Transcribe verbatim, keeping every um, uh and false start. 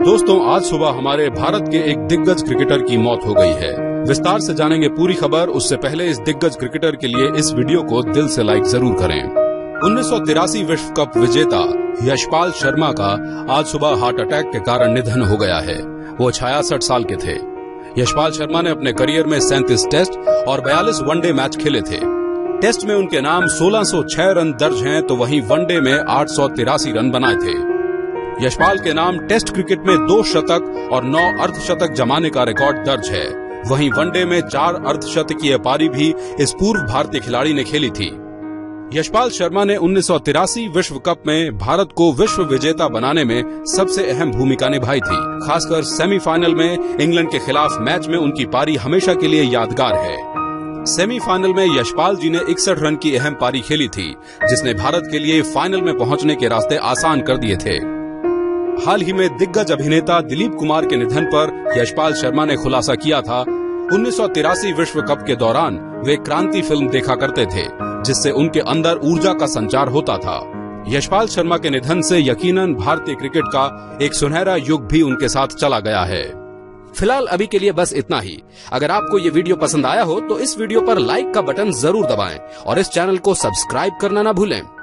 दोस्तों, आज सुबह हमारे भारत के एक दिग्गज क्रिकेटर की मौत हो गई है। विस्तार से जानेंगे पूरी खबर। उससे पहले इस दिग्गज क्रिकेटर के लिए इस वीडियो को दिल से लाइक जरूर करें। उन्नीस सौ तिरासी विश्व कप विजेता यशपाल शर्मा का आज सुबह हार्ट अटैक के कारण निधन हो गया है। वो छियासठ साल के थे। यशपाल शर्मा ने अपने करियर में सैंतीस टेस्ट और बयालीस वनडे मैच खेले थे। टेस्ट में उनके नाम सोलह सौ छह रन दर्ज हैं, तो वहीं वनडे में आठ सौ तिरासी रन बनाए थे। यशपाल के नाम टेस्ट क्रिकेट में दो शतक और नौ अर्धशतक जमाने का रिकॉर्ड दर्ज है। वहीं वनडे में चार अर्धशतकीय पारी भी इस पूर्व भारतीय खिलाड़ी ने खेली थी। यशपाल शर्मा ने उन्नीस सौ तिरासी विश्व कप में भारत को विश्व विजेता बनाने में सबसे अहम भूमिका निभाई थी। खासकर सेमीफाइनल में इंग्लैंड के खिलाफ मैच में उनकी पारी हमेशा के लिए यादगार है। सेमीफाइनल में यशपाल जी ने इकसठ रन की अहम पारी खेली थी, जिसने भारत के लिए फाइनल में पहुंचने के रास्ते आसान कर दिए थे। हाल ही में दिग्गज अभिनेता दिलीप कुमार के निधन पर यशपाल शर्मा ने खुलासा किया था। उन्नीस सौ तिरासी विश्व कप के दौरान वे क्रांति फिल्म देखा करते थे, जिससे उनके अंदर ऊर्जा का संचार होता था। यशपाल शर्मा के निधन से यकीनन भारतीय क्रिकेट का एक सुनहरा युग भी उनके साथ चला गया है। फिलहाल अभी के लिए बस इतना ही। अगर आपको ये वीडियो पसंद आया हो तो इस वीडियो पर लाइक का बटन जरूर दबाएं और इस चैनल को सब्सक्राइब करना ना भूलें।